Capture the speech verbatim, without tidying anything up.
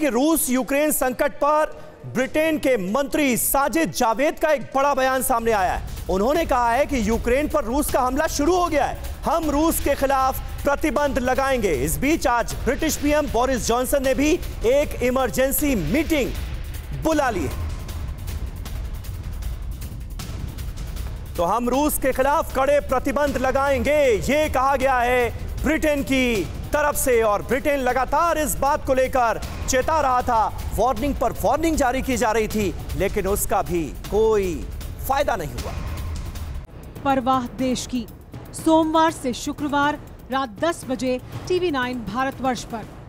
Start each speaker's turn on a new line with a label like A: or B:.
A: कि रूस यूक्रेन संकट पर ब्रिटेन के मंत्री साजिद जावेद का एक बड़ा बयान सामने आया है। उन्होंने कहा है कि यूक्रेन पर रूस का हमला शुरू हो गया है, हम रूस के खिलाफ प्रतिबंध लगाएंगे। इस बीच आज ब्रिटिश पीएम बोरिस जॉनसन ने भी एक इमरजेंसी मीटिंग बुला ली है। तो हम रूस के खिलाफ कड़े प्रतिबंध लगाएंगे, यह कहा गया है ब्रिटेन की तरफ से। और ब्रिटेन लगातार इस बात को लेकर चेता रहा था, वार्निंग पर वार्निंग जारी की जा रही थी, लेकिन उसका भी कोई फायदा नहीं हुआ।
B: परवाह देश की, सोमवार से शुक्रवार रात दस बजे टीवी नाइन भारतवर्ष पर।